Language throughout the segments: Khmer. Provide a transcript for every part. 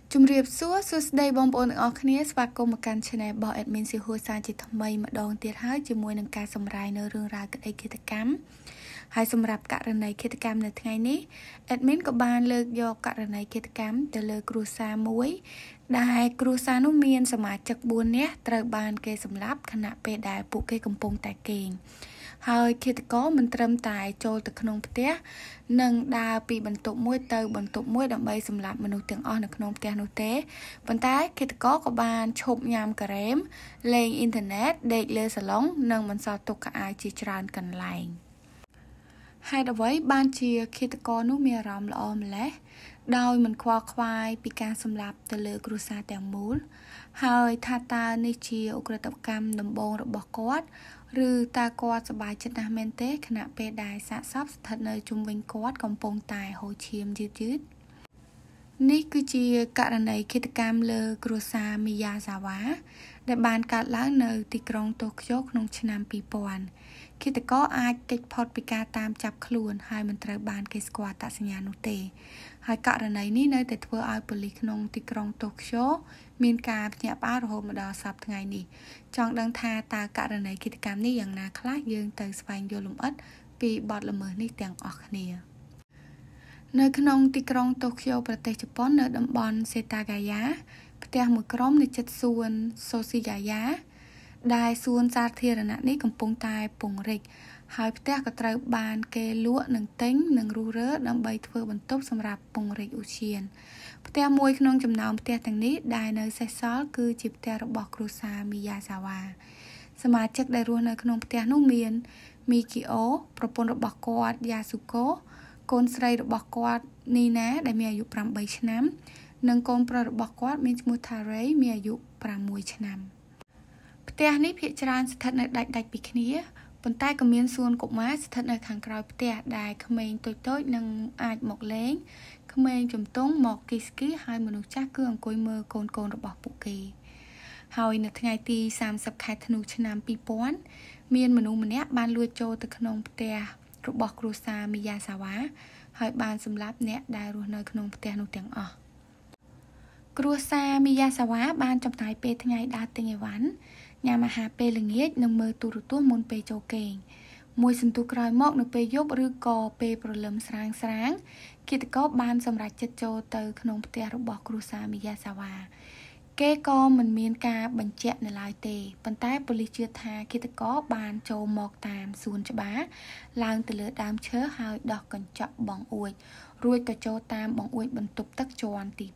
ជំរាបសួរសួស្តីបងប្អូនទាំងអស់គ្នាស្វាគមន៍មកកាន់ Channel របស់ Admin ស៊ីហួរសាជាថ្មីម្ដងទៀតហើយជាមួយនឹងការសម្រាយនៅរឿងរ៉ាវក្តីឃាតកម្មហើយសម្រាប់ករណីឃាតកម្មនៅថ្ងៃនេះ Admin ក៏បានលើកយកករណីឃាតកម្មទៅលើគ្រួសារមួយដែលគ្រួសារនោះមានសមាជិក4នាក់ត្រូវបានគេសម្លាប់ខណៈពេលដែលពួកគេកំពុងតែគេងហើយឃាតករមិនត្រឹមតែចូលទៅក្នុងផ្ទះនិងដើរពីបន្ទប់មួយទៅបន្ទប់មួយដើម្បីសម្លាប់មនុស្សទាំងអស់នៅក្នុងផ្ទះនោះទេប៉ុន្តែឃាតករក៏បានឈប់ញ៉ាំការ៉េមលេងអ៊ីនធឺណិតដេកលើសាឡុងនិងបន្សល់ទុកខោអាវជាច្រើនកន្លែងហេតុអ្វីបានជាឃាតករនោះមានអារម្មណ៍ល្អម្ល៉េះដោយមិនខ្វល់ខ្វាយពីការសម្លាប់ទៅលើគ្រួសារទាំងមូលហើយថាតើនេះជាឧក្រិដ្ឋកម្មដំបូងរបស់គាត់ឬតើគាត់សប្បាយចិត្តណាស់មែនទេខណៈពេលដែលសាកសពស្ថិតនៅជុំវិញគាត់កំពុងតែហូរឈាមយឺតនេះគឺជាករណីឃាតកម្មលើគ្រួសារមីយ៉ាសាវ៉ាដែលបានកើតឡើងនៅទីក្រុងតូក្យូក្នុងឆ្នាំ2000ឃាតករអាចគេចផុតពីការតាមចាប់ខ្លួនហើយមិនត្រូវបានគេស្គាល់អត្តសញ្ញាណនោះទេហើយករណីនេះនៅតែធ្វើឲ្យប៉ូលីសក្នុងទីក្រុងតូក្យូមានការភ្ញាក់ផ្អើលរហូតមកដល់សប្តាហ៍ថ្ងៃនេះចង់ដឹងថាតើករណីឃាតកម្មនេះយ៉ាងណាខ្លះយើងទៅស្វែងយល់លម្អិតពីបទល្មើសនេះទាំងអស់គ្នានៅក្នុងទីក្រុងតូក្យូប្រទេសជប៉ុននៅតំបន់សេតាហ្កាយ៉ាផ្ទះមួយក្រុមនៅជិតសួនសូស៊ីហ្កាយ៉ាដែលសួនសាធារណៈនេះកំពុងតែពង្រីកហើយផ្ទះក៏ត្រូវបានគេលក់និងទិញនិងរុះរើដើម្បីធ្វើបន្ទប់សម្រាប់ពង្រីកឧទ្យានផ្ទះមួយក្នុងចំណោមផ្ទះទាំងនេះដែលនៅសេសសល់គឺជាផ្ទះរបស់គ្រួសារមីយ៉ាសាវ៉ាសមាជិកដែលរស់នៅក្នុងផ្ទះនោះមានមីគីអូប្រពន្ធរបស់គាត់យ៉ាស៊ូកូកូនស្រីរបស់គាត់នីណាដែលមានអាយុ8ឆ្នាំនិងកូនប្រុសរបស់គាត់មានឈ្មោះថារ៉េមានអាយុ6ឆ្នាំផ្ទះនេះភាគច្រើនស្ថិតនៅដាច់ពីគ្នាប៉ុន្តែក៏មានសួនកុមារស្ថិតនៅខាងក្រោយផ្ទះដែលក្មេងតូចៗនឹងអាចមកលេងក្មេងជំទង់មកគីស្គីហើយមនុស្សចាស់គឺអង្គុយមើលកូនរបស់ពួកគេហើយនៅថ្ងៃទី30ខែធ្នូឆ្នាំ2000មានមនុស្សម្នាក់បានលួចចូលទៅក្នុងផ្ទះរបស់គ្រួសារមីយ៉ាសាវ៉ាហើយបានសម្លាប់អ្នកដែលរស់នៅក្នុងផ្ទះនោះទាំងអស់គ្រួសារមីយ៉ាសាវ៉ាបានចំណាយពេលថ្ងៃដើរទិញអីវ៉ាន់ញ៉ាំអាហារពេលល្ងាចនិងមើលទូរទស្សន៍មុនពេលចូលគេងមួយសន្ទុះក្រោយមកនៅពេលយប់ឬក៏ពេលព្រលឹមស្រាងឃាតករបានសម្រេចចិត្តចូលទៅក្នុងផ្ទះរបស់គ្រួសារមីយ៉ាសាវ៉ាគេក៏មិនមានការបញ្ជាក់នៅឡើយទេប៉ុន្តែប៉ូលីសជឿថាឃាតករបានចូលមកតាមសួនច្បារឡើងទៅលើដើមឈើហើយដោះកញ្ចក់បង្អួចរួចក៏ចូលតាមបង្អួចបន្ទប់ទឹកជាន់ទី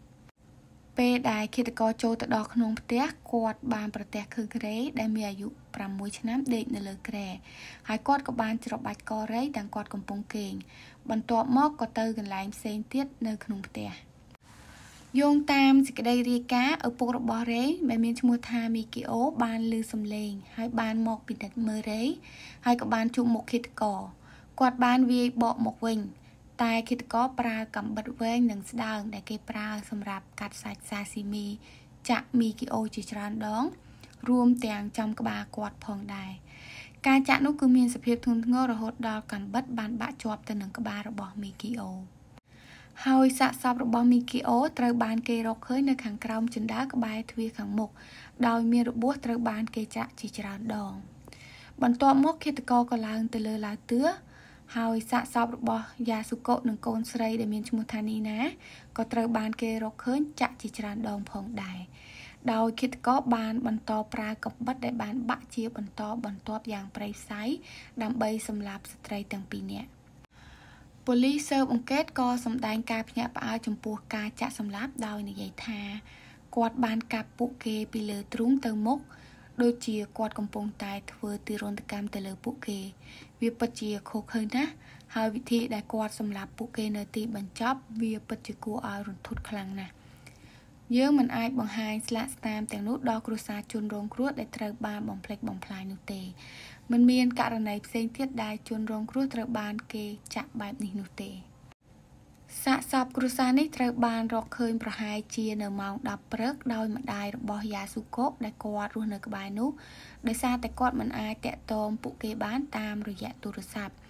2ពេលដែលឃាតករចូលទៅដល់ក្នុងផ្ទះគាត់បានប្រទះឃើញរ៉េដែលមានអាយុ6ឆ្នាំដេកនៅលើគ្រែហើយគាត់ក៏បានច្របាច់ករ៉េទាំងគាត់កំពុងគេងបន្ទាប់មកក៏ទៅកន្លែងផ្សេងទៀតនៅក្នុងផ្ទះយោងតាមសេចក្តីរាយការណ៍ឪពុករបស់រ៉េដែលមានឈ្មោះថាមីគីអូបានឮសំឡេងហើយបានមកពិនិត្យមើលរ៉េហើយក៏បានជួបមុខឃាតករគាត់បានវាយបកមកវិញតែឃាតករប្រើកាំបិតវែងនិងស្ដើងដែលគេប្រើសម្រាប់កាត់សាច់សាស៊ីមីចាក់មីគីអូជាច្រើនដងរួមទាំងចំក្បាលគាត់ផងដែរការចាក់នោះគឺមានសភាពធ្ងន់ធ្ងររហូតដល់កាំបិតបានបាក់ជាប់ទៅនឹងក្បាលរបស់មីគីអូហើយសាកសពរបស់មីគីអូត្រូវបានគេរកឃើញនៅខាងក្រោមជណ្ដើរក្បែរទ្វារខាងមុខដោយមានរបួសត្រូវបានគេចាក់ជាច្រើនដងបន្ទាប់មកឃាតករក៏ឡើងទៅលើឡាវទឿហើយសាកសពរបស់យ៉ាស៊ូកូនិងកូនស្រីដែលមានឈ្មោះថានីណាក៏ត្រូវបានគេរកឃើញចាក់ជាច្រើនដងផងដែរដោយឃាតករបានបន្តប្រើកាំបិតដែលបានបាក់ជាបន្តបន្ទាប់យ៉ាងព្រៃផ្សៃដើម្បីសម្លាប់ស្ត្រីទាំងពីរនាក់ប៉ូលីសស៊ើបអង្កេតក៏សម្ដែងការភ្ញាក់ផ្អើលចំពោះការចាក់សម្លាប់ដោយនិយាយថាគាត់បានកាប់ពួកគេពីលើទ្រូងទៅមុខដូចជាគាត់កំពុងតែធ្វើទារុណកម្មទៅលើពួកគេវាពិតជាឃោរឃៅណាស់ហើយវិធីដែលគាត់សម្លាប់ពួកគេនៅទីបញ្ចប់វាពិតជាគួរឲ្យរន្ធត់ខ្លាំងណាស់យើងមិនអាចបង្ហាញស្លាកស្នាមទាំងនោះដល់គ្រួសារជនរងគ្រោះដែលត្រូវបានបំផ្លិចបំផ្លាញនោះទេមិនមានករណីផ្សេងទៀតដែលជនរងគ្រោះត្រូវបានគេចាក់បែបនេះនោះទេសាកសពគ្រួសារនេះត្រូវបានរកឃើញប្រហែលជានៅម៉ោង10ព្រឹកដោយម្ដាយរបស់យ៉ាស៊ូកូដែលគាត់រស់នៅក្បែរនោះដោយសារតែគាត់មិនអាចតាក់ទងពួកគេបានតាមរយៈទូរស័ព្ទ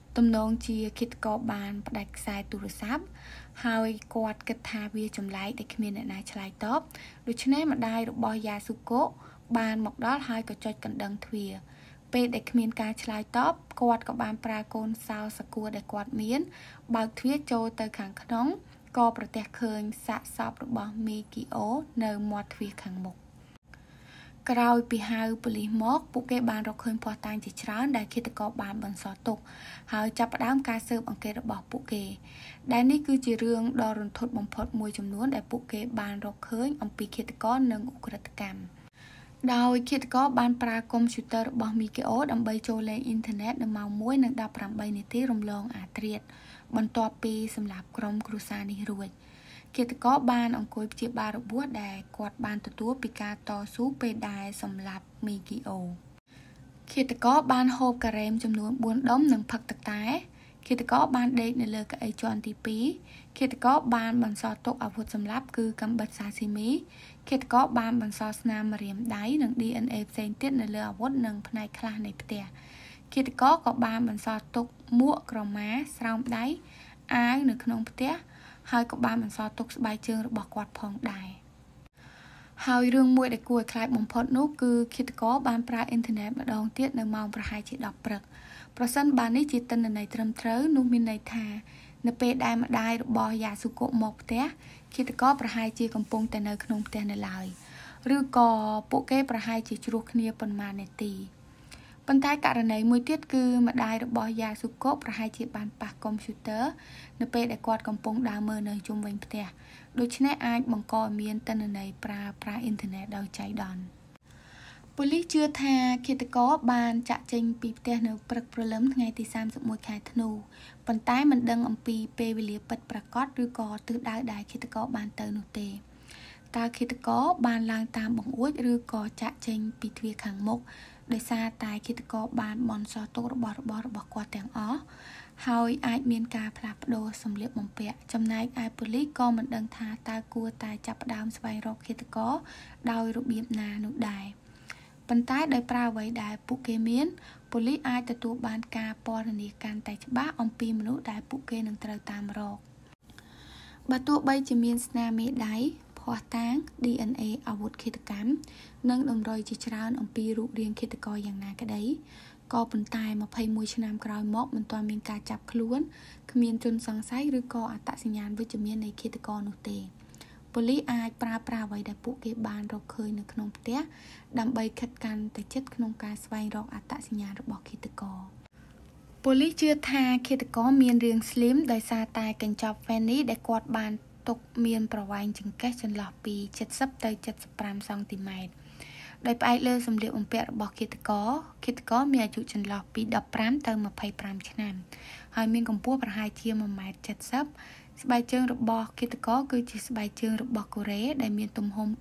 ទំនងជាឃាតករបានផ្ដាច់ខ្សែទូរស័ព្ទហើយគាត់គិតថាវាចម្លែកដែលគ្មានអ្នកណាឆ្លើយតបដូច្នេះម្ដាយរបស់យ៉ាស៊ូកូបានមកដល់ហើយក៏ចុចកណ្ដឹងទ្វារពេលដែលគ្មានការឆ្លើយតបគាត់ក៏បានប្រើកូនសោសាគួរដែលគាត់មានបើកទ្វារចូលទៅខាងក្នុងក៏ប្រទះឃើញសាកសពរបស់មីគីអូនៅមាត់ទ្វារខាងមុខក្រោយពីហៅប៉ូលីសមកពួកគេបានរកឃើញភស្តុតាងជាច្រើនដែលឃាតករបានបន្សល់ទុកហើយចាប់ផ្ដើមការស៊ើបអង្កេតរបស់ពួកគេដែលនេះគឺជារឿងដ៏រន្ធត់បំផុតមួយចំនួនដែលពួកគេបានរកឃើញអំពីឃាតករនិងឧក្រិដ្ឋកម្មដោយឃាតករបានប្រើកុំព្យូទ័ររបស់មីគីអូដើម្បីចូលលេងអ៊ីនធឺណិតនៅម៉ោង 1:18 នាទីរំលងអាធ្រាត្របន្ទាប់ពីសម្លាប់ក្រុមគ្រួសារនេះរួចឃាតករបានអង្គុយព្យាបាលរបួសដែលគាត់បានទទួលពីការតស៊ូពេលដែលសម្លាប់មីគីអូឃាតករបានហូបការ៉េមចំនួន4ដុំនិងផឹកទឹកតែឃាតករបានដេកនៅលើកៅអីជាន់ទី2ឃាតករបានបន្សល់ទុកអាវុធសម្លាប់គឺកាំបិតសាស៊ីមីឃាតករបានបន្សល់ស្នាមម្រាមដៃនិង DNA ផ្សេងទៀតនៅលើអាវុធនិងផ្នែកខ្លះនៃផ្ទះឃាតករក៏បានបន្សល់ទុកមួកក្រមាស្រោមដៃអាវនៅក្នុងផ្ទះហើយក៏បានបន្សល់ទុកស្បែកជើងរបស់គាត់ផងដែរហើយរឿងមួយដែលគួរឲ្យខ្លាចបំផុតនោះគឺឃាតករបានប្រើអ៊ីនធឺណិតម្ដងទៀតនៅម៉ោងប្រហែលជា10ព្រឹកប្រសិនបើនេះជាទិន្នន័យត្រឹមត្រូវនោះមានន័យថានៅពេលដែលម្ដាយរបស់យ៉ាស៊ូកូមកផ្ទះឃាតករប្រហែលជាកំពុងតែនៅក្នុងផ្ទះនៅឡើយឬក៏ពួកគេប្រហែលជាជ្រោះគ្នាប៉ុន្មាននាទីប៉ុន្តែករណីមួយទៀតគឺម្ដាយរបស់យ៉ាស៊ូកូប្រហែលជាបានប៉ះកុំព្យូទ័រនៅពេលដែលគាត់កំពុងដើរមើលនៅជុំវិញផ្ទះដូច្នេះអាចបង្កឲ្យមានទិន្នន័យប្រើប្រាស់អ៊ីនធឺណិតដោយចៃដន្យប៉ូលីសជឿថាឃាតករបានចាក់ចេញពីផ្ទះនៅព្រឹកព្រលឹមថ្ងៃទី31ខែធ្នូប៉ុន្តែមិនដឹងអំពីពេលវេលាពិតប្រាកដឬក៏ទិសដៅដែលឃាតករបានទៅនោះទេតើឃាតករបានឡើងតាមបង្អួចឬក៏ចាក់ចេញពីទ្វារខាងមុខដោយសារតែឃាតករបានបន្សល់ទុករបស់គាត់ទាំងអស់ហើយអាចមានការផ្លាស់ប្ដូរសម្លៀកបំពាក់ចំណែកឯប៉ូលីសក៏មិនដឹងថាតើគួរតែចាប់ផ្ដើមស្វែងរកឃាតករដោយរបៀបណានោះដែរប៉ុន្តែដោយប្រើអ្វីដែលពួកគេមានប៉ូលីសអាចទទួលបានការពណ៌នាកាន់តែច្បាស់អំពីមនុស្សដែលពួកគេនឹងត្រូវតាមរកបើទោះបីជាមានស្នាមមេដៃភស្តុតាង DNA អាវុធឃាតកម្មនិងតម្រុយជាច្រើនអំពីរូបរាងឃាតករយ៉ាងណាក្តីក៏ប៉ុន្តែ21ឆ្នាំក្រោយមកមិនទាន់មានការចាប់ខ្លួនគ្មានជនសង្ស័យឬក៏អត្តសញ្ញាណវិជ្ជមាននៃឃាតករនោះទេប៉ូលីសអាចប្រើប្រាស់អ្វីដែលពួកគេបានរកឃើញនៅក្នុងផ្ទះដើម្បីខិតកាន់តែជិតក្នុងការស្វែងរកអត្តសញ្ញាណរបស់ឃាតករប៉ូលីសជឿថាឃាតករមានរាងស្លីមដោយសារតែកញ្ចប់ Fanny ដែលគាត់បានទុកមានប្រវែងចង្កេះចន្លោះពី70ទៅ75សង់ទីម៉ែត្រដោយផ្អែកលើសម្លៀកបំពាក់របស់ឃាតករមានអាយុចន្លោះពី15ទៅ25ឆ្នាំហើយមានកម្ពស់ប្រហែលជា1.70 ម៉ែត្រស្បែកជើងរបស់ឃាតករគឺជាស្បែកជើងរបស់កូរ៉េដែលមានទំហំ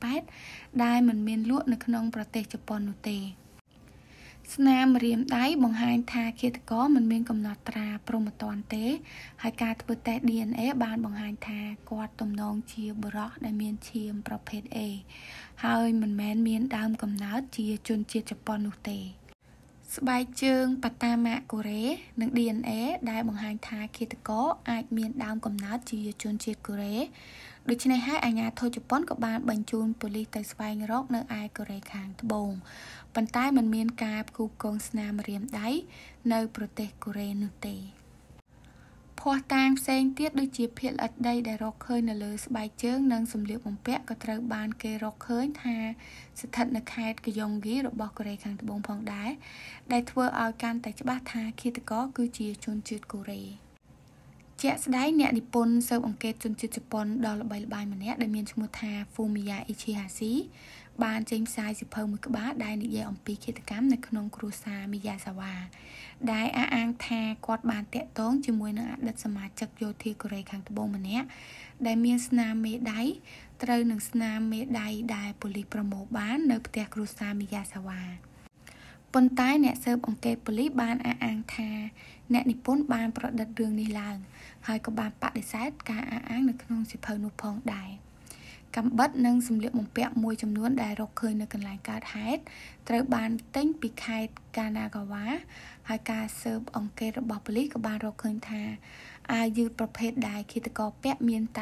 208ដែលមិនមានលក់នៅក្នុងប្រទេសជប៉ុននោះទេស្នាមម្រាមដៃបង្ហាញថាឃាតករមិនមានកំណត់ត្រាព្រហ្មទណ្ឌទេហើយការធ្វើតេស្ត DNA បានបង្ហាញថាគាត់ទំនងជាបុរសដែលមានឈាមប្រភេទ A ហើយមិនមែនមានដើមកំណើតជាជនជាតិជប៉ុននោះទេស្បែកជើងប៉ាតាម៉ាកូរ៉េនិង DNA ដែលបង្ហាញថាឃាតករអាចមានដើមកំណើតជាជនជាតិកូរ៉េដូច្នេះហើយអាជ្ញាធរជប៉ុនក៏បានបញ្ជូនប៉ូលីសទៅស្វែងរកនៅឯកូរ៉េខាងត្បូងប៉ុន្តែมันមានការផ្គូផ្គងស្នាមម្រាមដៃនៅប្រទេសកូរ៉េនោះទេភស្តុតាងផ្សេងទៀតដូចជាភាគល្អិតដីដែលរកឃើញនៅលើស្បែកជើងនិងសម្លៀកបំពាក់ក៏ត្រូវបានគេរកឃើញថាស្ថិតនៅខេត្តកយ៉ុងហ្គីរបស់កូរ៉េខាងត្បូងផងដែរដែលធ្វើឲ្យកាន់តែច្បាស់ថាឃាតករគឺជាជនជាតិកូរ៉េជាក់ស្ដែងអ្នកនិពន្ធស៊ើបអង្កេតជនជាតិជប៉ុនដ៏ល្បីល្បាញម្នាក់ដែលមានឈ្មោះថា Fumiya Ichihashi បានចេញផ្សាយសៀវភៅមួយក្បាលដែលនិយាយអំពីឃាតកម្មនៅក្នុងគ្រួសារមីយ៉ាសាវ៉ាដែលអះអាងថាគាត់បានតាក់ទងជាមួយនឹងអតីតសមាជិកយោធាកូរ៉េខាងត្បូងម្នាក់ដែលមានស្នាមមេដៃត្រូវនឹងស្នាមមេដៃដែលប៉ូលីសប្រមូលបាននៅផ្ទះគ្រួសារមីយ៉ាសាវ៉ាប៉ុន្តែអ្នកស៊ើបអង្កេតប៉ូលីសបានអះអាងថាអ្នកនិពន្ធបានប្រឌិតរឿងនេះឡើងហើយក៏បានបដិសេធការអះអាងនៅក្នុងសៀវភៅនោះផងដែរកំបិតនិងសម្លៀកបំពាក់មួយចំនួនដែលរកឃើញនៅកន្លែងកើតហេតុត្រូវបានទិញពីខេត្តកាណាហ្គាវ៉ាហើយការស៊ើបអង្កេតរបស់ប៉ូលីសក៏បានរកឃើញថាអាវយឺតប្រភេទដែលឃាតករពាក់មានតែ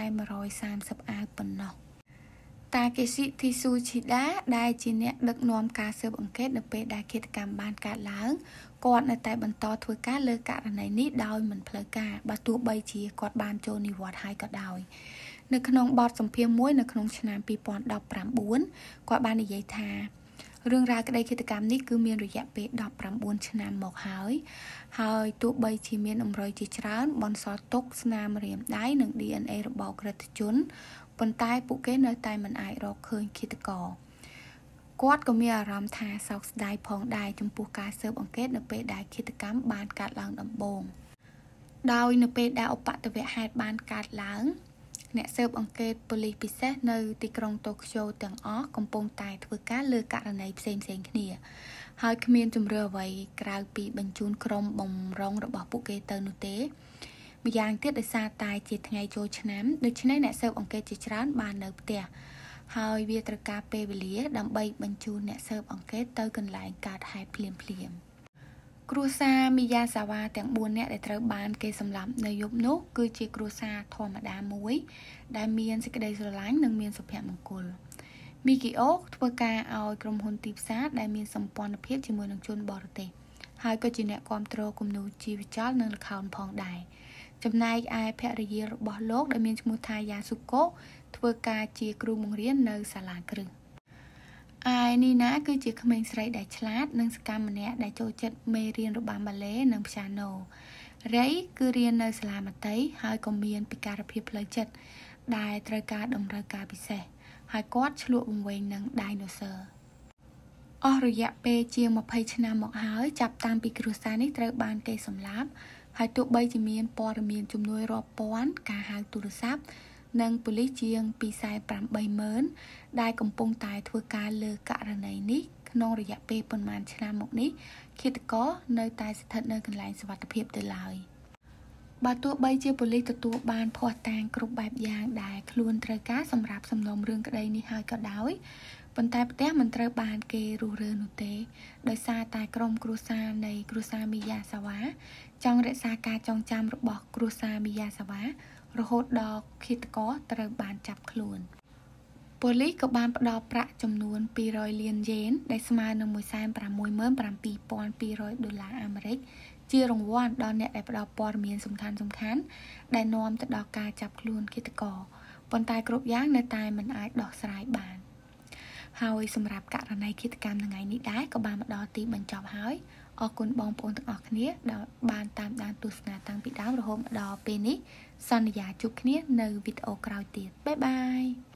130អាវប៉ុណ្ណោះតាកេស៊ីធីស៊ូឈីដាដែលជាអ្នកដឹកនាំការស៊ើបអង្កេតនៅពេលដែលឃាតកម្មបានកើតឡើងគាត់នៅតែបន្តធ្វើការលើករណីនេះដោយមិនផ្លូវការបើទោះបីជាគាត់បានចូលនិវត្តន៍ហើយក៏ដោយនៅក្នុងបទសម្ភាសន៍មួយនៅក្នុងឆ្នាំ2019គាត់បាននិយាយថារឿងរ៉ាវក្តីឃាតកម្មនេះគឺមានរយៈពេល19ឆ្នាំមកហើយទោះបីជាមានអំរុយជាច្រើនបន្សល់ទុកស្នាមម្រាមដៃនិង DNA របស់ក្រិតជនប៉ុន្តែពួកគេនៅតែមិនអាចរកឃើញឃាតករគាត់ក៏មានអារម្មណ៍ថាសោកស្ដាយផងដែរចំពោះការស៊ើបអង្កេតនៅពេលដែលឃាតកម្មបានកើតឡើងដំបូងដោយនៅពេលដែលឧបទ្ទវហេតុបានកើតឡើងអ្នកស៊ើបអង្កេតប៉ូលីសពិសេសនៅទីក្រុងតូក្យូទាំងអស់កំពុងតែធ្វើការលើករណីផ្សេងៗគ្នាហើយគ្មានជំរឿអ្វីក្រៅពីបញ្ជូនក្រុមបំរុងរបស់ពួកគេទៅនោះទេម្យ៉ាងទៀតដោយសារតែជាថ្ងៃចូលឆ្នាំដូច្នេះអ្នកស៊ើបអង្កេតជាច្រើនបាននៅផ្ទះហើយវាត្រូវការពេលវេលាដើម្បីបញ្ជូនអ្នកស៊ើបអង្កេតទៅកន្លែងកើតហេតុភ្លាមគ្រួសារមីយ៉ាសាវ៉ាទាំង4នាក់ដែលត្រូវបានគេសម្លាប់នៅយប់នោះគឺជាគ្រួសារធម្មតាមួយដែលមានសេចក្តីស្រឡាញ់និងមានសុភមង្គលមីគីអូធ្វើការឲ្យក្រុមហ៊ុនទីផ្សារដែលមានសម្ព័ន្ធភាពជាមួយនឹងជនបរទេសហើយក៏ជាអ្នកគាំទ្រគំនូរជីវចលនិងល្ខោនផងដែរចំណែកឯភរិយារបស់លោកដែលមានឈ្មោះថាយ៉ាស៊ូកូធ្វើការជាគ្រូបង្រៀននៅសាលាគ្រឹះឯនីណាគឺជាក្មេងស្រីដែលឆ្លាតនិងសកម្មម្នាក់ដែលចូលចិត្តមេរៀនរបាំបាលេនិងព្យ៉ាណូរ៉េគឺរៀននៅសាលាមត្តេយ្យហើយក៏មានពិការភាពផ្លូវចិត្តដែលត្រូវការតម្រូវការពិសេសហើយគាត់ឆ្លក់បង្វែងនឹងដៃណូស័រអស់រយៈពេលជាង20ឆ្នាំមកហើយចាប់តាំងពីគ្រួសារនេះត្រូវបានគេសម្លាប់ហើយទោះបីជាមានព័ត៌មានជំនួយរាប់ពាន់ការហៅទូរស័ព្ទនិងប៉ូលីសជាង 280,000 ដែលកំពុងតែធ្វើការលើករណីនេះក្នុងរយៈពេលប៉ុន្មានឆ្នាំមកនេះឃាតករនៅតែស្ថិតនៅកន្លែងសុវត្ថិភាពទៅឡើយបើទោះបីជាប៉ូលីសទទួលបានភស្តុតាងគ្រប់បែបយ៉ាងដែលខ្លួនត្រូវការសម្រាប់សំណុំរឿងក្តីនេះហើយក៏ដោយប៉ុន្តែផ្ទះមិនត្រូវបានគេរុះរើនោះទេដោយសារតែក្រុមគ្រួសារនៃគ្រួសារមីយ៉ាសាវ៉ាចង់រក្សាការចងចាំរបស់គ្រួសារមីយ៉ាសាវ៉ារហូតដល់ឃាតករត្រូវបានចាប់ខ្លួនប៉ូលីសក៏បានផ្ដល់ប្រាក់ចំនួន200លានយេនដែលស្មើនឹង$167,200 ដុល្លារអាមេរិកជារង្វាន់ដល់អ្នកដែលផ្ដល់ព័ត៌មានសំខាន់ៗដែលនាំទៅដល់ការចាប់ខ្លួនឃាតករប៉ុន្តែគ្រប់យ៉ាងនៅតែមិនអាចដោះស្រាយបានហើយសម្រាប់ករណីឃាតកម្មថ្ងៃនេះដែរក៏បានមកដល់ទីបញ្ចប់ហើយអរគុណបងប្អូនទាំងអស់គ្នាដែលបានតាមដានទស្សនាតាំងពីដើមរហូតមកដល់ពេលនេះសន្យាជួបគ្នានៅវីដេអូក្រោយទៀតបាយបាយ